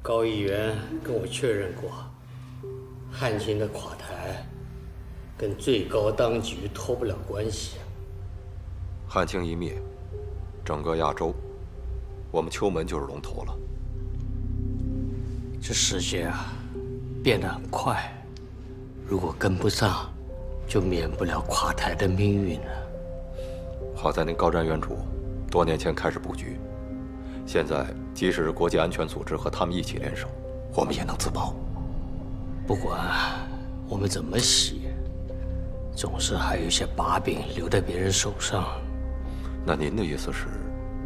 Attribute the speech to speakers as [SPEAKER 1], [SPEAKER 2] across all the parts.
[SPEAKER 1] 高议员跟我确认过，汉卿的垮台跟最高当局脱不了关系。
[SPEAKER 2] 汉卿一灭，整个亚洲，我们秋门就是龙头了。
[SPEAKER 1] 这世界啊，变得很快，如果跟不上，就免不了垮台的命运了。
[SPEAKER 2] 好在您高瞻远瞩，多年前开始布局，现在即使是国际安全组织和他们一起联手，我们也能自保。
[SPEAKER 1] 不管我们怎么洗，总是还有一些把柄留在别人手上。
[SPEAKER 2] 那您的意思是？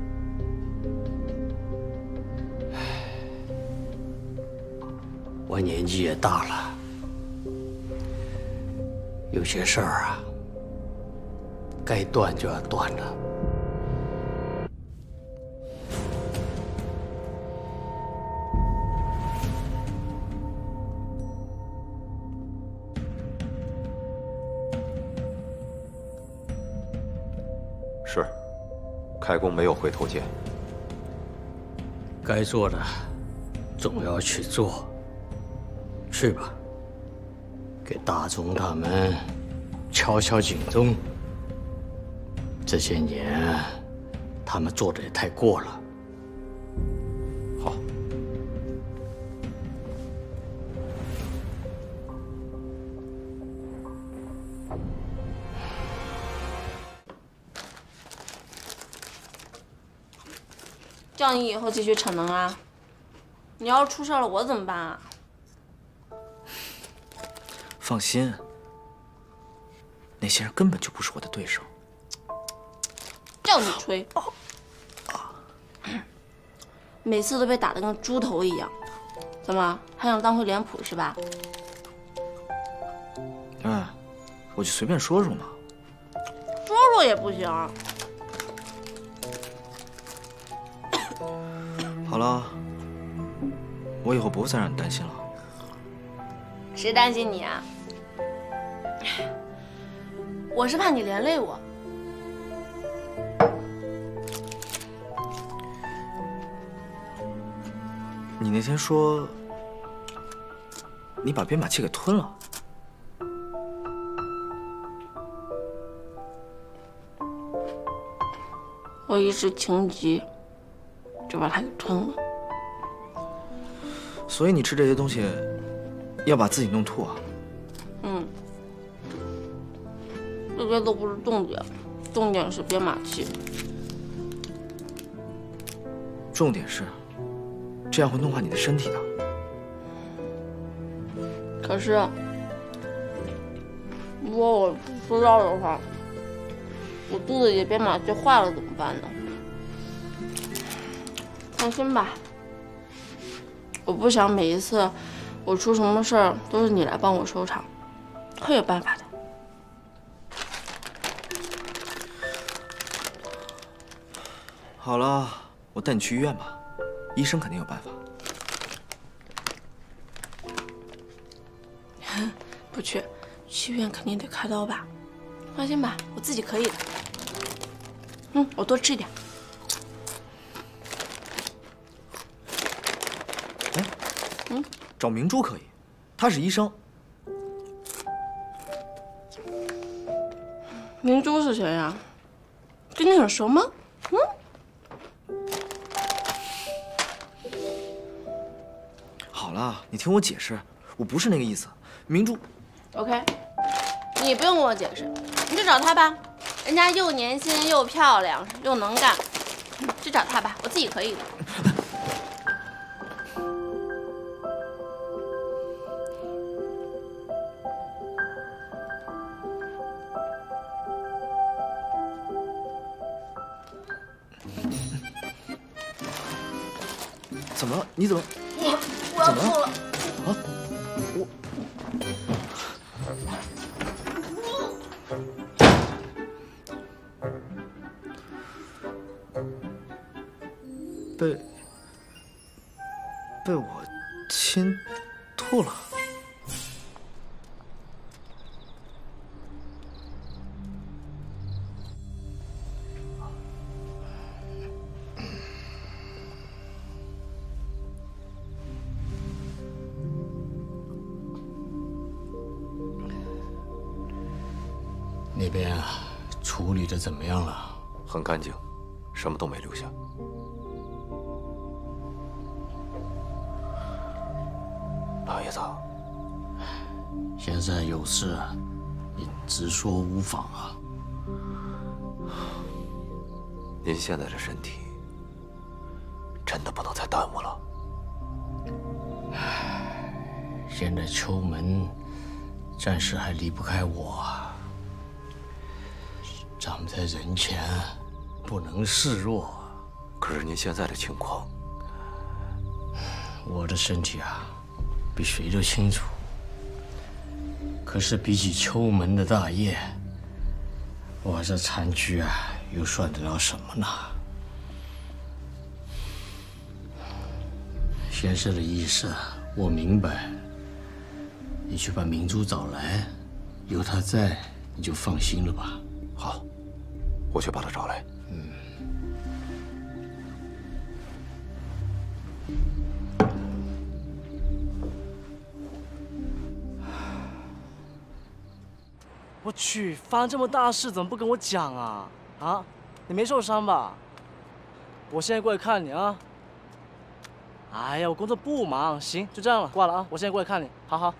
[SPEAKER 1] 我年纪也大了，有些事儿啊，该断就要断了。
[SPEAKER 2] 是，开弓没有回头箭。
[SPEAKER 1] 该做的总要去做。去吧，给大钟他们敲敲警钟。这些年，他们做的也太过了。
[SPEAKER 2] 好。
[SPEAKER 3] 叫你以后继续逞能啊！你要是出事了，我怎么办啊？
[SPEAKER 4] 放心，那些人根本就不是我的对手。
[SPEAKER 3] 叫你吹，每次都被打得跟猪头一样，怎么还想当回脸谱是吧？
[SPEAKER 4] 哎，我就随便说说嘛。
[SPEAKER 3] 说说也不行。
[SPEAKER 4] 好了，我以后不会再让你担心了。
[SPEAKER 3] 谁担心你啊？我是怕你连累我。
[SPEAKER 4] 你那天说你把编码器给吞了，
[SPEAKER 3] 我一时情急，就把它给吞了。
[SPEAKER 4] 所以你吃这些东西要把自己弄吐啊？
[SPEAKER 3] 嗯，这些都不是重点，重点是编码器。
[SPEAKER 4] 重点是，这样会弄坏你的身体的。
[SPEAKER 3] 可是，如果我不吃药的话，我肚子里编码器坏了怎么办呢？放心吧，我不想每一次我出什么事儿都是你来帮我收场，会有办法的。
[SPEAKER 4] 好了，我带你去医院吧，医生肯定有办法。
[SPEAKER 3] 不去，去医院肯定得开刀吧？放心吧，我自己可以的。我多吃一点。
[SPEAKER 4] 找明珠可以，她是医生。
[SPEAKER 3] 明珠是谁呀？跟你很熟吗？
[SPEAKER 4] 好了，你听我解释，我不是那个意思。明珠
[SPEAKER 3] OK， 你不用跟我解释，你就找她吧。人家又年轻又漂亮又能干，去找她吧，我自己可以的。
[SPEAKER 4] 怎么了？你怎么？
[SPEAKER 3] 我要吐了。
[SPEAKER 4] 啊？被我亲吐了。
[SPEAKER 1] 那边啊，处理的怎么样了？
[SPEAKER 2] 很干净，什么都没留下。老爷子，
[SPEAKER 1] 现在有事，你直说无妨啊。
[SPEAKER 2] 您现在的身体真的不能再耽误了。
[SPEAKER 1] 现在秋门暂时还离不开我，咱们在人前不能示弱。
[SPEAKER 2] 可是您现在的情况，
[SPEAKER 1] 我的身体啊，比谁都清楚。可是比起秋门的大业，我这残躯啊，又算得了什么呢？先生的意思我明白，你去把明珠找来，有他在，你就放心了吧。
[SPEAKER 2] 好，我去把他找来。
[SPEAKER 5] 我去，发生这么大事，怎么不跟我讲啊？啊，你没受伤吧？我现在过来看你啊。哎呀，我工作不忙，行，就这样了，挂了啊。我现在过来看你，好好。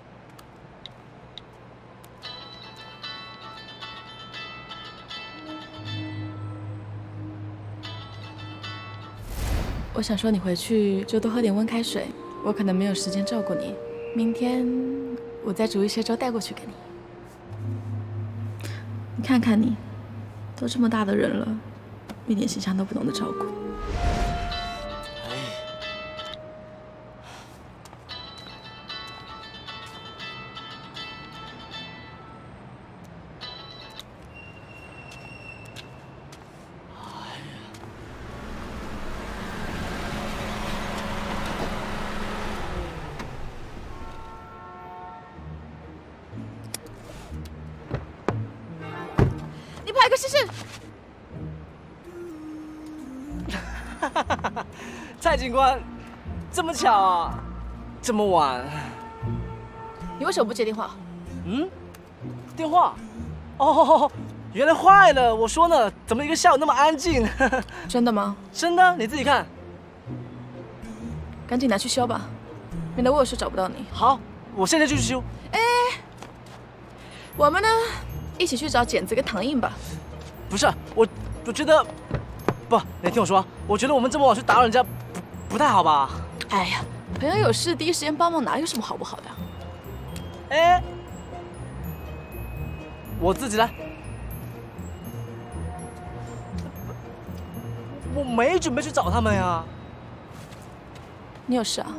[SPEAKER 6] 我想说你回去就多喝点温开水，我可能没有时间照顾你。明天我再煮一些粥带过去给你。你看看你，都这么大的人了，一点形象都不懂得照顾。
[SPEAKER 3] 你跑一个试试。
[SPEAKER 5] 蔡警官，这么巧啊，这么晚。
[SPEAKER 3] 你为什么不接电话？
[SPEAKER 5] 嗯，电话？哦，原来坏了。我说呢，怎么一个下午那么安静？
[SPEAKER 6] 真的吗？
[SPEAKER 5] 真的，你自己看。
[SPEAKER 6] 赶紧拿去修吧，免得我有事找不到你。
[SPEAKER 5] 好，我现在就去修。
[SPEAKER 6] 哎，我们呢，一起去找剪子跟糖印吧。
[SPEAKER 5] 不是，我觉得，不，你听我说，我觉得我们这么晚去打扰人家，不太好吧？
[SPEAKER 6] 哎呀，朋友有事第一时间帮忙，哪有什么好不好的？
[SPEAKER 5] 哎，我自己来。我没准备去找他们呀。
[SPEAKER 6] 你有事啊？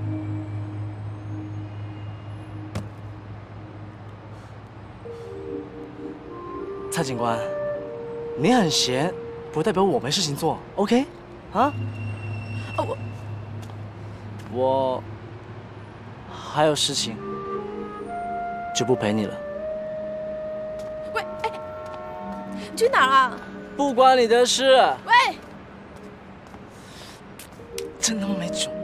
[SPEAKER 5] 蔡警官，你很闲，不代表我没事情做 ，OK？ 啊？我还有事情，就不陪你了。
[SPEAKER 6] 喂，哎，你去哪儿啊？
[SPEAKER 5] 不关你的事。
[SPEAKER 6] 喂，
[SPEAKER 5] 真他妈没种！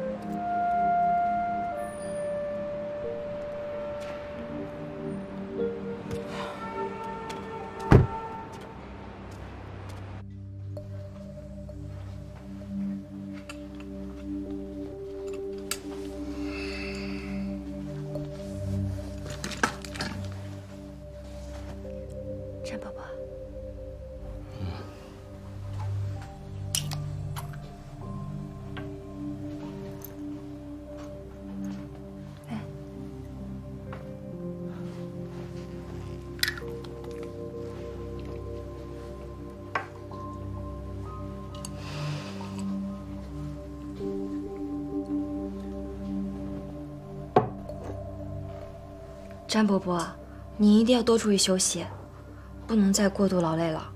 [SPEAKER 7] 陈伯伯，哎，詹伯伯，你一定要多注意休息。不能再过度劳累了。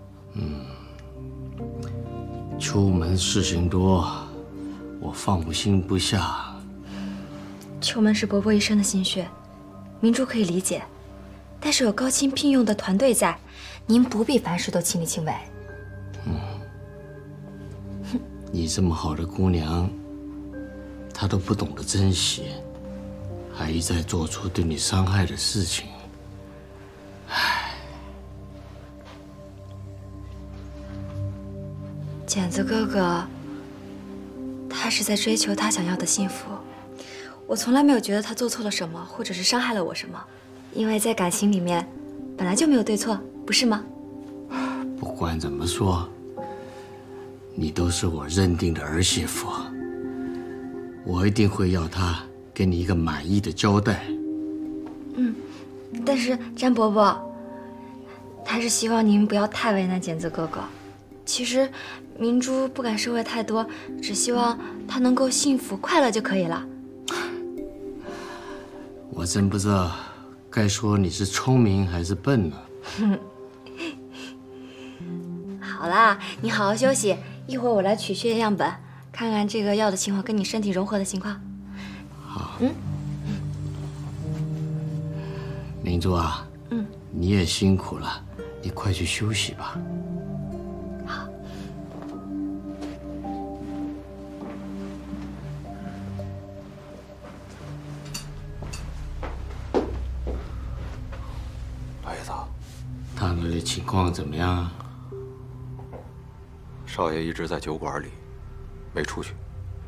[SPEAKER 1] 出门事情多，我放不心不下。
[SPEAKER 7] 秋门是伯伯一生的心血，明珠可以理解，但是有高青聘用的团队在，您不必凡事都亲力亲为。
[SPEAKER 1] 你这么好的姑娘，她都不懂得珍惜，还一再做出对你伤害的事情。唉，
[SPEAKER 7] 剪子哥哥，他是在追求他想要的幸福。我从来没有觉得他做错了什么，或者是伤害了我什么，因为在感情里面，本来就没有对错，不是吗？
[SPEAKER 1] 不管怎么说，你都是我认定的儿媳妇，我一定会要她给你一个满意的交代。
[SPEAKER 7] 但是詹伯伯，还是希望您不要太为难剪子哥哥。其实，明珠不敢收获太多，只希望他能够幸福快乐就可以了。
[SPEAKER 1] 我真不知道该说你是聪明还是笨呢。
[SPEAKER 7] 好啦，你好好休息，一会儿我来取血液样本，看看这个药的情况跟你身体融合的情况。
[SPEAKER 1] 好。明珠啊，你也辛苦了，你快去休息吧。
[SPEAKER 7] 好。
[SPEAKER 2] 老爷子，
[SPEAKER 1] 他那里情况怎么样？
[SPEAKER 2] 少爷一直在酒馆里，没出去。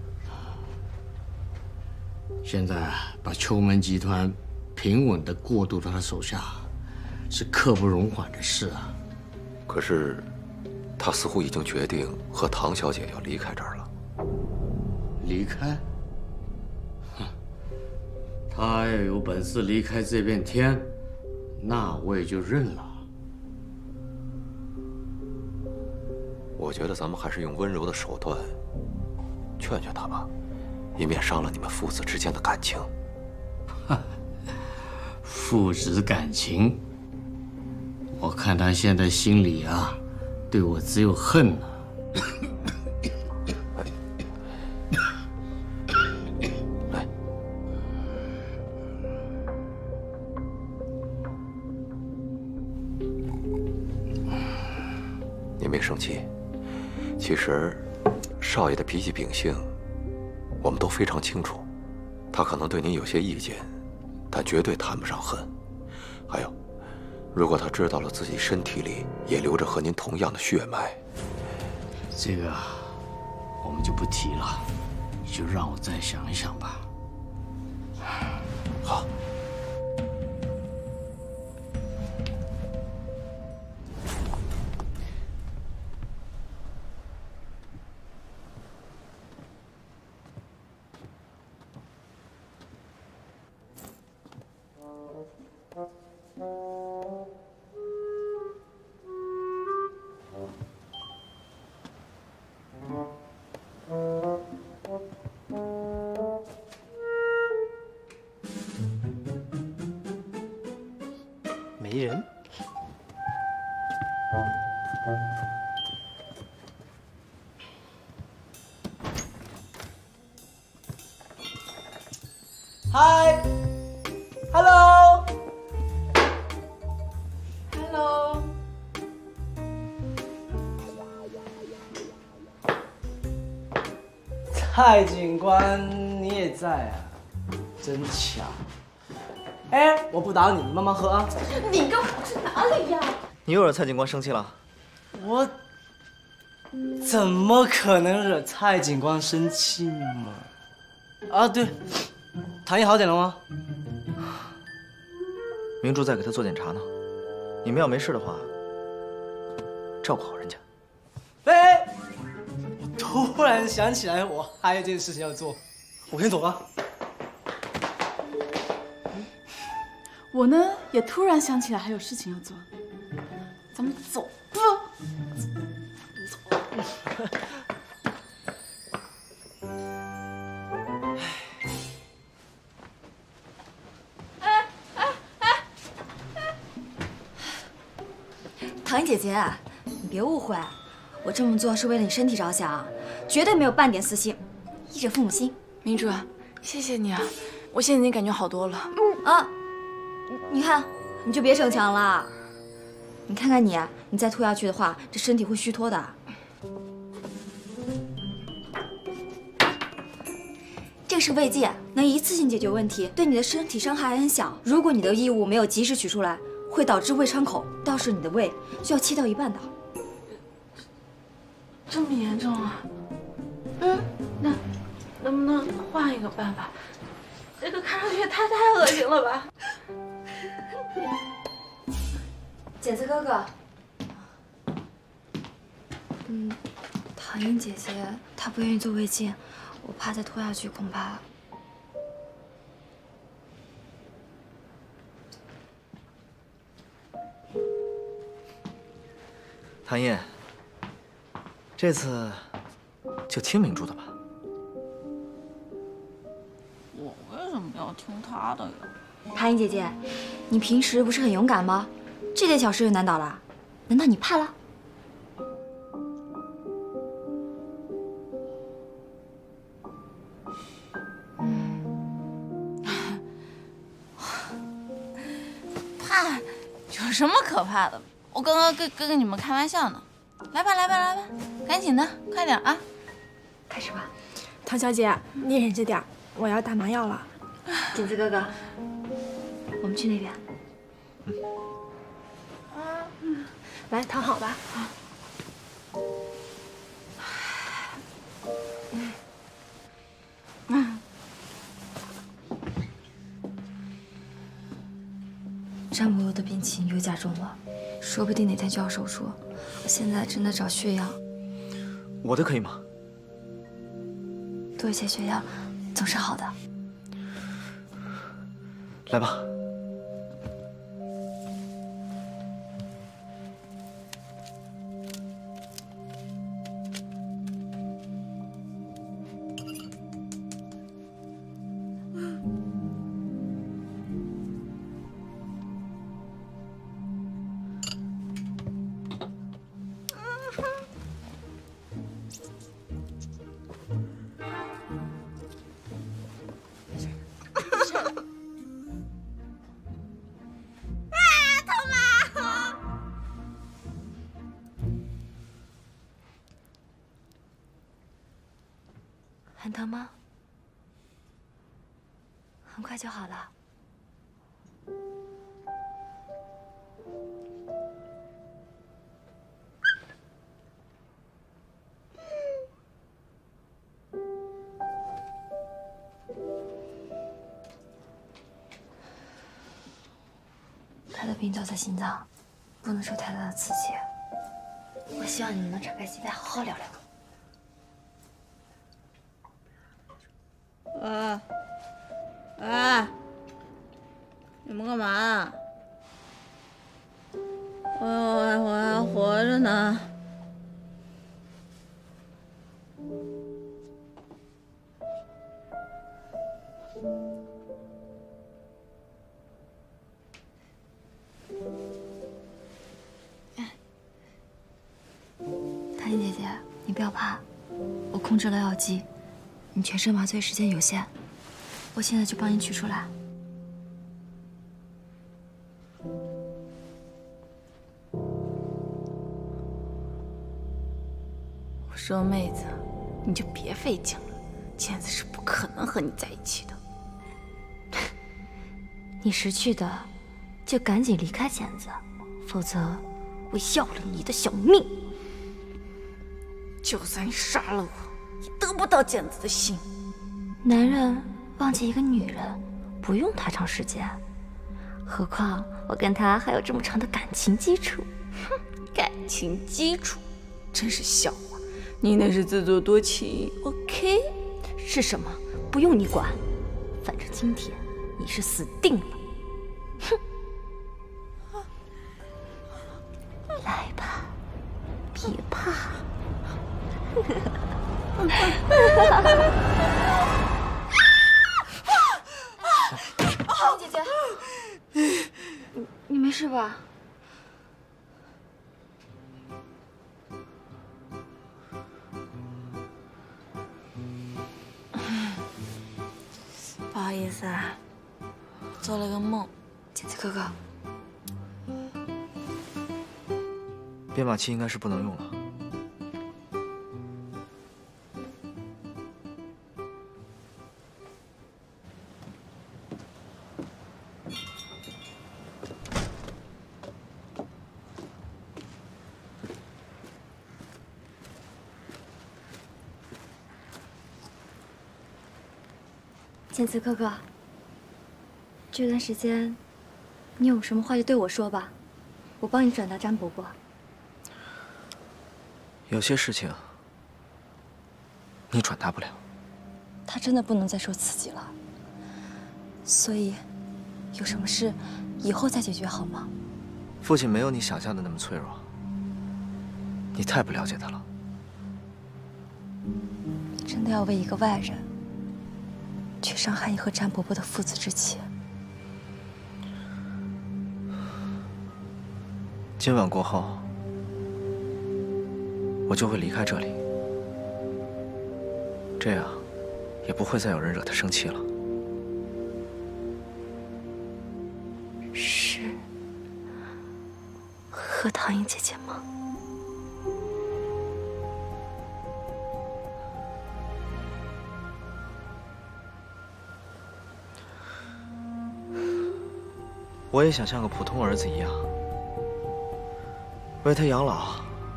[SPEAKER 1] 现在把秋门集团平稳地过渡到他手下，是刻不容缓的事啊。
[SPEAKER 2] 可是，他似乎已经决定和唐小姐要离开这儿了。
[SPEAKER 1] 离开？哼，他要有本事离开这片天，那我也就认了。
[SPEAKER 2] 我觉得咱们还是用温柔的手段劝劝他吧，以免伤了你们父子之间的感情。
[SPEAKER 1] 父子感情，我看他现在心里啊，对我只有恨呢。
[SPEAKER 2] 来，你没生气。其实，少爷的脾气秉性，我们都非常清楚。他可能对您有些意见，但绝对谈不上恨。还有，如果他知道了自己身体里也流着和您同样的血脉，
[SPEAKER 1] 这个我们就不提了，你就让我再想一想吧。
[SPEAKER 2] 好。
[SPEAKER 5] 没人。嗨 ，Hello，
[SPEAKER 6] Hello，
[SPEAKER 5] 蔡警官，你也在啊，真巧。哎，我不打你，你慢慢喝啊。
[SPEAKER 3] 你跟我去哪里呀？
[SPEAKER 4] 你又惹蔡警官生气了？
[SPEAKER 5] 我怎么可能惹蔡警官生气嘛？啊，对，痰液好点了吗？
[SPEAKER 4] 明珠在给他做检查呢，你们要没事的话，照顾好人家。
[SPEAKER 5] 哎，我突然想起来，我还有一件事情要做，我先走了。
[SPEAKER 6] 我呢也突然想起来还有事情要做，咱们走吧。
[SPEAKER 7] 唐英姐姐，你别误会，我这么做是为了你身体着想，绝对没有半点私心，依着父母心。
[SPEAKER 6] 明珠啊，谢谢你啊，我现在已经感觉好多了。
[SPEAKER 7] 啊，你看，你就别逞强了。你看看你，你再拖下去的话，这身体会虚脱的。这个是胃镜，能一次性解决问题，对你的身体伤害还很小。如果你的异物没有及时取出来，会导致胃穿孔，到时你的胃就要切掉一半的。
[SPEAKER 6] 这么严重啊？那能不能换一个办法？这个看上去太恶心了吧？
[SPEAKER 7] 剪子哥哥，唐英姐姐她不愿意做胃镜，我怕再拖下去恐怕。
[SPEAKER 4] 唐嫣，这次就听明珠的吧。
[SPEAKER 6] 我为什么要听他的呀？
[SPEAKER 7] 唐英姐姐，你平时不是很勇敢吗？这点小事就难倒了？难道你怕了？
[SPEAKER 6] 怕？有什么可怕的？我刚刚跟你们开玩笑呢。来吧，来吧，来吧，赶紧的，快点啊！
[SPEAKER 7] 开始吧。
[SPEAKER 8] 唐小姐，你忍着点，我要打麻药了。
[SPEAKER 7] 剪子哥哥，我们去那边。
[SPEAKER 8] 来，躺好吧。
[SPEAKER 7] 张伯友的病情又加重了，说不定哪天就要手术。我现在正在找血样，
[SPEAKER 4] 我的可以吗？
[SPEAKER 7] 多一些血样总是好的。
[SPEAKER 4] 来吧。
[SPEAKER 7] 很疼吗？很快就好了。他的病都在心脏，不能受太大的刺激。我希望你们能敞开心扉，好好聊聊。
[SPEAKER 6] 你们干嘛？我还活着呢。
[SPEAKER 7] 唐嫣姐姐，你不要怕，我控制了药剂，你全身麻醉时间有限，我现在就帮你取出来。
[SPEAKER 6] 我说妹子，你就别费劲了，健子是不可能和你在一起的。
[SPEAKER 7] 你识趣的，就赶紧离开健子，否则我要了你的小命。
[SPEAKER 6] 就算你杀了我，也得不到健子的心。
[SPEAKER 7] 男人忘记一个女人，不用太长时间，何况我跟他还有这么长的感情基础。
[SPEAKER 6] 哼，感情基础，真是笑话。你那是自作多情 ，OK？
[SPEAKER 7] 是什么？不用你管，反正今天你是死定了。哼，来吧，别怕。唐嫣姐姐，你没事吧？
[SPEAKER 6] 不好意思啊，做了个梦。
[SPEAKER 7] 健子哥哥，
[SPEAKER 4] 编码器应该是不能用了。
[SPEAKER 7] 剑子哥哥，这段时间你有什么话就对我说吧，我帮你转达詹伯伯。
[SPEAKER 4] 有些事情你转达不了。
[SPEAKER 7] 他真的不能再受刺激了，所以有什么事以后再解决好吗？
[SPEAKER 4] 父亲没有你想象的那么脆弱，你太不了解他了。
[SPEAKER 7] 你真的要为一个外人去伤害你和詹伯伯的父子之情？
[SPEAKER 4] 今晚过后，我就会离开这里，这样也不会再有人惹他生气了。
[SPEAKER 7] 是和唐英姐姐吗？
[SPEAKER 4] 我也想像个普通儿子一样，为他养老，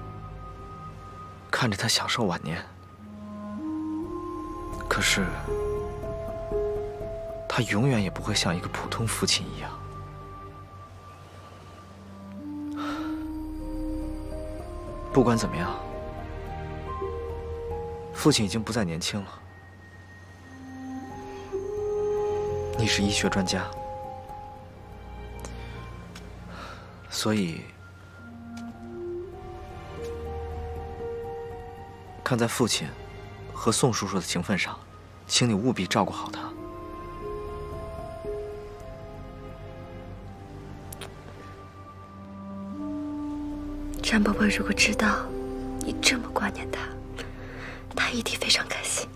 [SPEAKER 4] 看着他享受晚年。可是，他永远也不会像一个普通父亲一样。不管怎么样，父亲已经不再年轻了。你是医学专家，所以看在父亲和宋叔叔的情分上，请你务必照顾好他。
[SPEAKER 7] 詹伯伯如果知道你这么挂念他，他一定非常开心。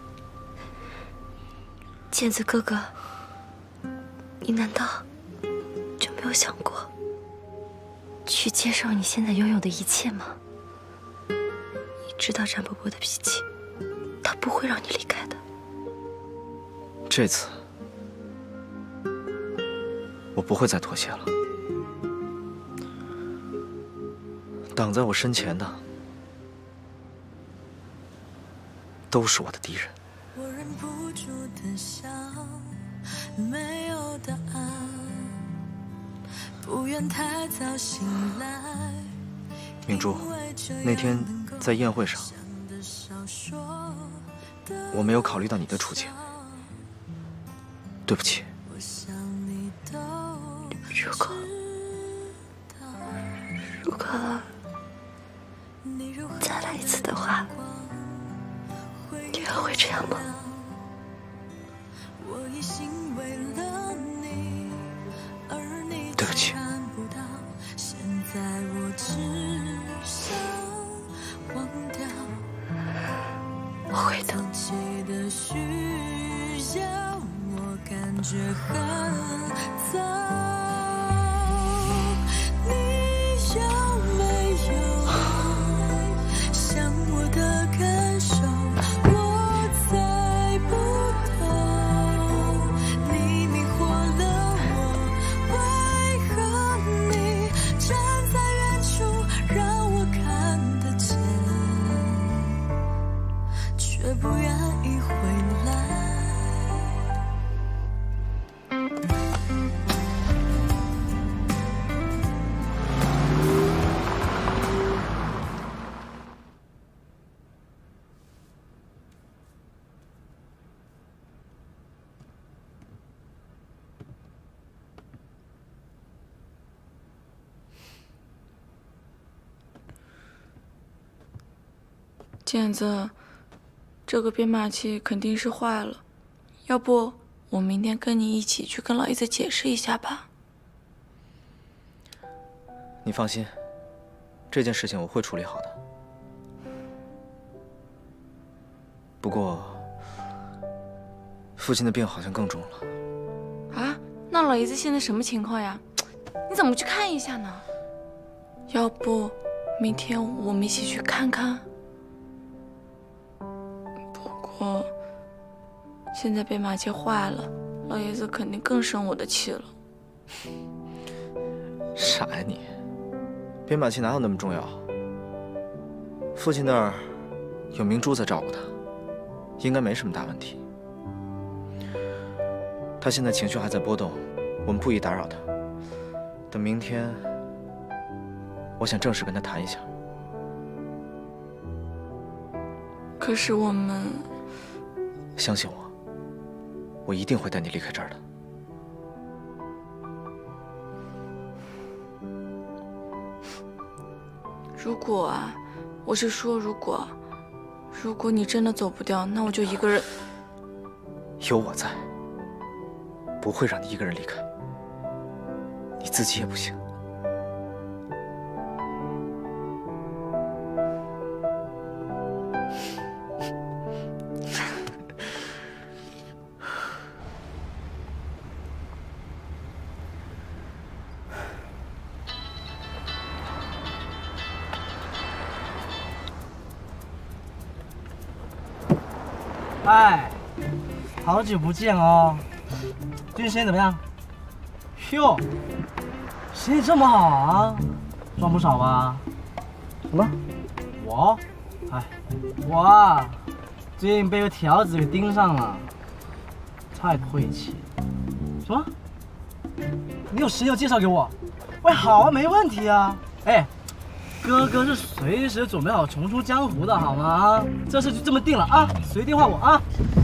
[SPEAKER 7] 剑子哥哥，你难道就没有想过去接受你现在拥有的一切吗？你知道詹伯伯的脾气，他不会让你离开的。
[SPEAKER 4] 这次，我不会再妥协了。挡在我身前的，都是我的敌人。
[SPEAKER 9] 我忍不住的想，没有答案，不愿太早醒来。
[SPEAKER 4] 明珠，那天在宴会上，我没有考虑到你的处境，对不起。
[SPEAKER 7] 如果再来一次的话，你还会这样吗？
[SPEAKER 4] 对不起。
[SPEAKER 7] 我会的。
[SPEAKER 6] 健子，这个编码器肯定是坏了，要不我明天跟你一起去跟老爷子解释一下吧？
[SPEAKER 4] 你放心，这件事情我会处理好的。不过，父亲的病好像更重了。
[SPEAKER 6] 啊？那老爷子现在什么情况呀？你怎么不去看一下呢？要不明天我们一起去看看？不过现在编码器坏了，老爷子肯定更生我的气了。
[SPEAKER 4] 傻呀你！编码器哪有那么重要？父亲那儿有明珠在照顾他，应该没什么大问题。 他现在情绪还在波动，我们不宜打扰他。等明天，我想正式跟他谈一下。
[SPEAKER 6] 可是我们……
[SPEAKER 4] 相信我，我一定会带你离开这儿的。
[SPEAKER 6] 如果啊，我是说如果你真的走不掉，那我就一个人。
[SPEAKER 4] 有我在，不会让你一个人离开。你自己也不行。
[SPEAKER 5] 哎，好久不见哦，最近心情怎么样？哟，心情这么好啊，赚不少吧？什么？我？哎，我啊，最近被个条子给盯上了，太晦气。什么？你有时间就介绍给我？喂，好啊，没问题啊。哎。哥哥是随时准备好重出江湖的，好吗？啊，这事就这么定了啊！随电话我啊。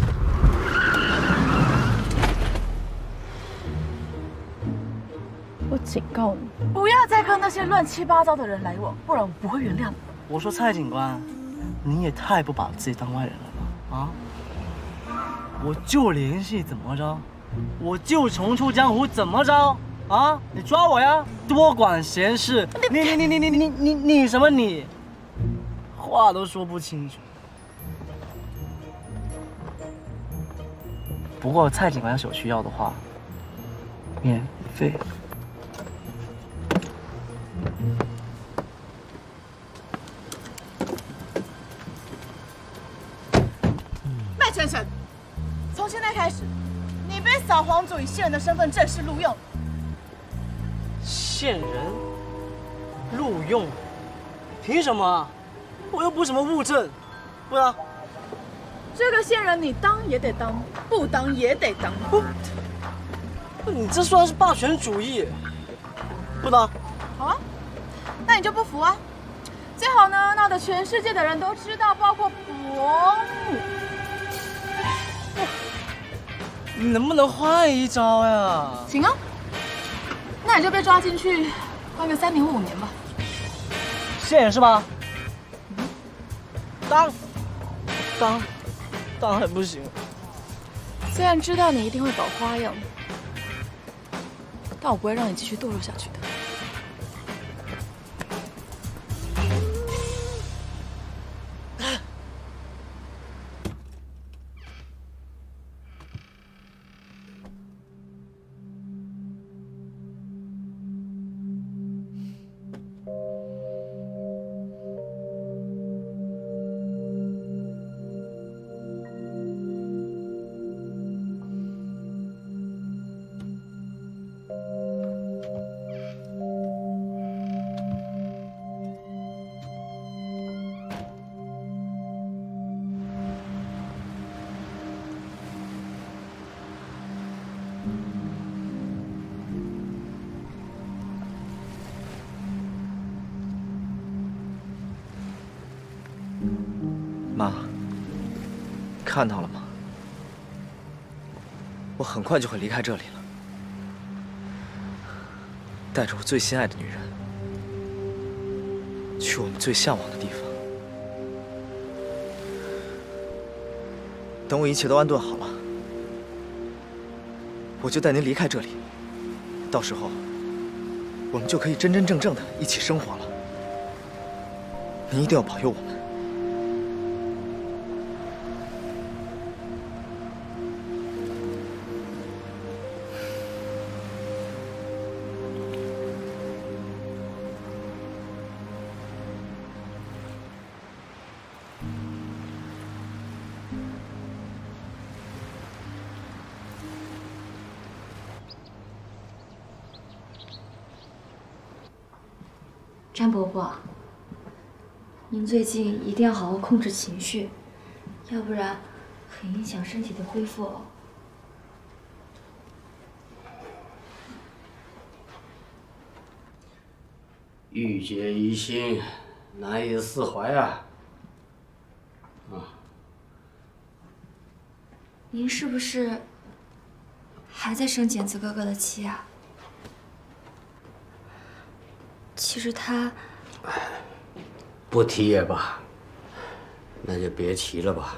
[SPEAKER 6] 我警告你，不要再跟那些乱七八糟的人来往，不然我不会原谅你。
[SPEAKER 5] 我说蔡警官，你也太不把自己当外人了吧？啊！我就联系怎么着？我就重出江湖怎么着？啊！你抓我呀！多管闲事！你什么你？话都说不清楚。不过蔡警官要是有需要的话，免费。
[SPEAKER 10] 麦晨晨，从现在开始，你被扫黄组以线人的身份正式录用。
[SPEAKER 5] 线人录用，凭什么啊？我又不是什么物证，不然
[SPEAKER 10] 这个线人你当也得当，不当也得当。
[SPEAKER 5] 你这算是霸权主义，不当。
[SPEAKER 10] 好啊，那你就不服啊？最好呢闹得全世界的人都知道，包括伯母。
[SPEAKER 5] 你能不能换一招呀？
[SPEAKER 10] 行啊。那你就被抓进去，关个3年5年吧。
[SPEAKER 5] 线人是吧？当还不行。
[SPEAKER 6] 虽然知道你一定会搞花样，但我不会让你继续堕落下去的。
[SPEAKER 4] 妈，看到了吗？我很快就会离开这里了，带着我最心爱的女人，去我们最向往的地方。等我一切都安顿好了，我就带您离开这里。到时候，我们就可以真真正正的一起生活了。您一定要保佑我们。
[SPEAKER 7] 詹伯伯，您最近一定要好好控制情绪，要不然很影响身体的恢复哦。
[SPEAKER 1] 郁结于心，难以释怀啊！
[SPEAKER 7] 您是不是还在生剪子哥哥的气啊？其实他……
[SPEAKER 1] 不提也罢，那就别提了吧。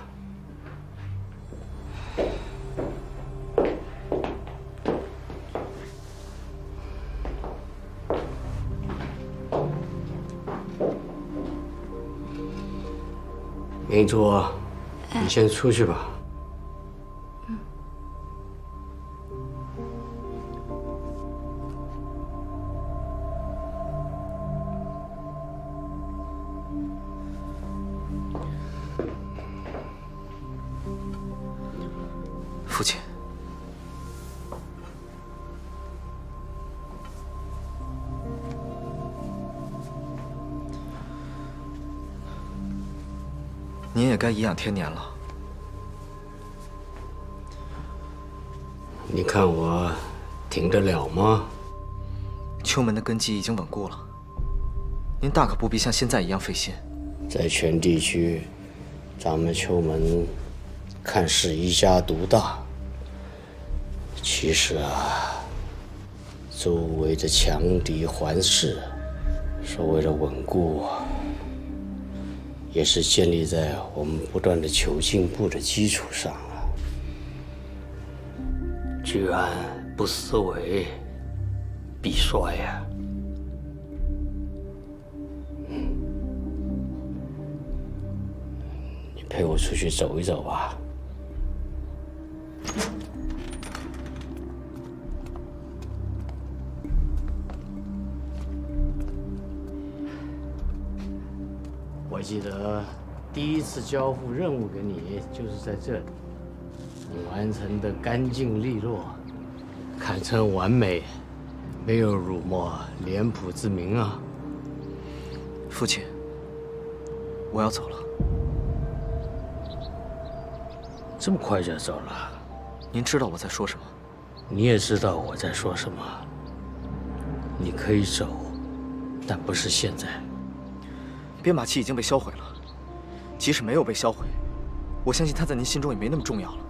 [SPEAKER 1] 明珠，你先出去吧。
[SPEAKER 4] 父亲，您也该颐养天年了。
[SPEAKER 1] 你看我挺得了吗？
[SPEAKER 4] 秋门的根基已经稳固了，您大可不必像现在一样费心。
[SPEAKER 1] 在全地区，咱们秋门看似一家独大，其实啊，周围的强敌环视，所谓的稳固，也是建立在我们不断的求进步的基础上啊。居安不思危，必衰呀。你陪我出去走一走吧。我记得第一次交付任务给你，就是在这里，你完成的干净利落，堪称完美，没有辱没脸谱之名啊！
[SPEAKER 4] 父亲，我要走了。
[SPEAKER 1] 这么快就要走了？
[SPEAKER 4] 您知道我在说什么？
[SPEAKER 1] 你也知道我在说什么。你可以走，但不是现在。
[SPEAKER 4] 编码器已经被销毁了，即使没有被销毁，我相信它在您心中也没那么重要了。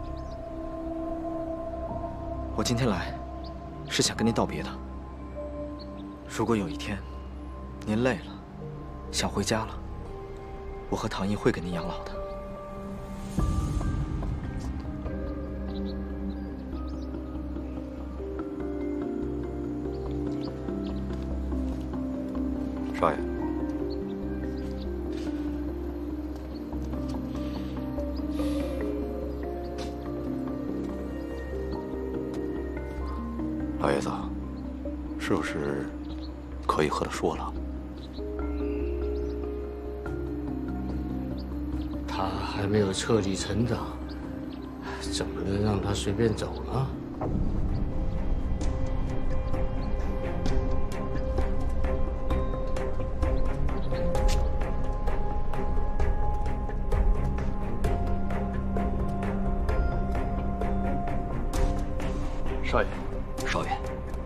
[SPEAKER 4] 我今天来，是想跟您道别的。如果有一天，您累了，想回家了，我和唐毅会给您养老的。
[SPEAKER 2] 少爷，老爷子，是不是可以和他说了？
[SPEAKER 1] 他还没有彻底成长，怎么能让他随便走呢？
[SPEAKER 2] 少爷，少爷，